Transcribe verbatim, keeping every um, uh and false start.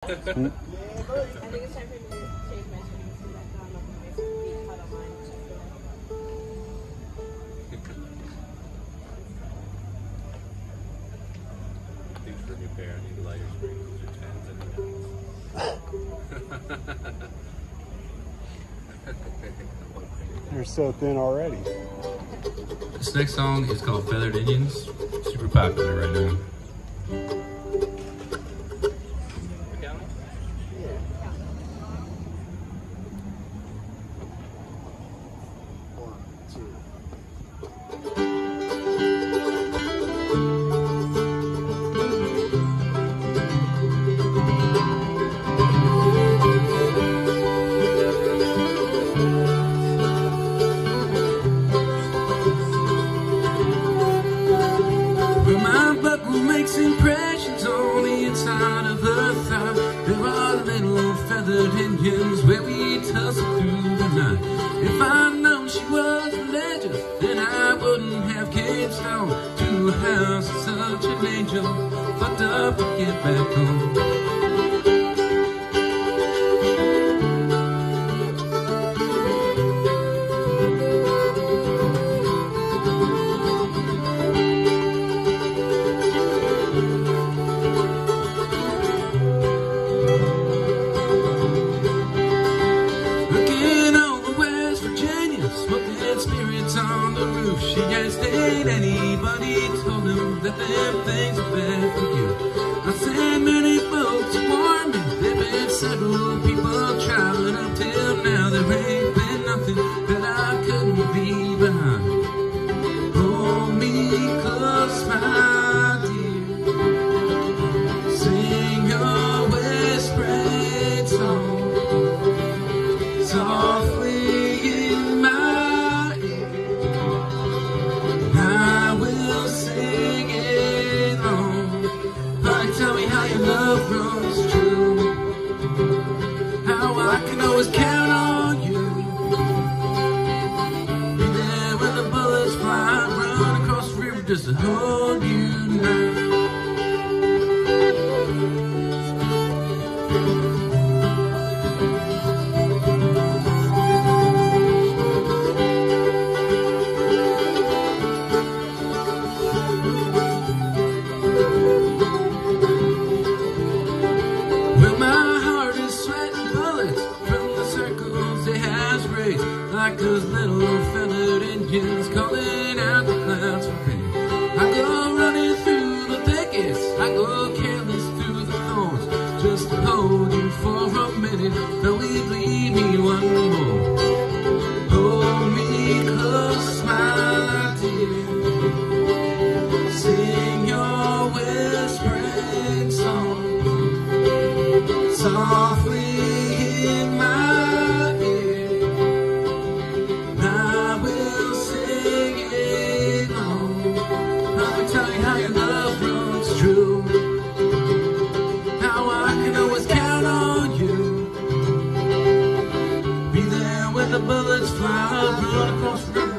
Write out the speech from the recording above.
think it's time for me to change my settings so that I'm not going to be cut on mine. Things for a new pair. I need to light your springs, your tens and your nines. You're so thin already. This next song is called Feathered Indians. Super popular right now. Makes impressions on the inside of her thigh. There are little feathered Indians where we tussle through the night. If I'd known she was religious, then I wouldn't have came down to a house of such an angel. Fucked up to get back home. On the roof, she asked ain't anybody told him that them things are bad for you. I said many folks warned me. There been several people traveling up till now. There ain't been nothing that I couldn't leave behind. Hold me close, my dear. Sing your whispering song softly in my love runs true. How I can always count on you. Be there when the bullets fly. Run across the river just to hold you tonight. Like those little feathered Indians calling out the clouds for rain. I go running through the thickets, I go careless through the thorns, just to hold you for a minute. Now we leave me one more. Hold me close, my dear. Sing your whispering song softly in my true. How I can always count on you. Be there when the bullets fly. Run across the river.